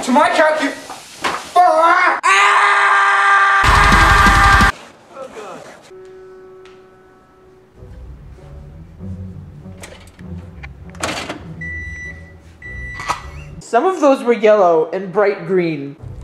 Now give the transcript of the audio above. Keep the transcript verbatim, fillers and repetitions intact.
to my couch, you... Ah! Ah! Oh, God. Some of those were yellow and bright green.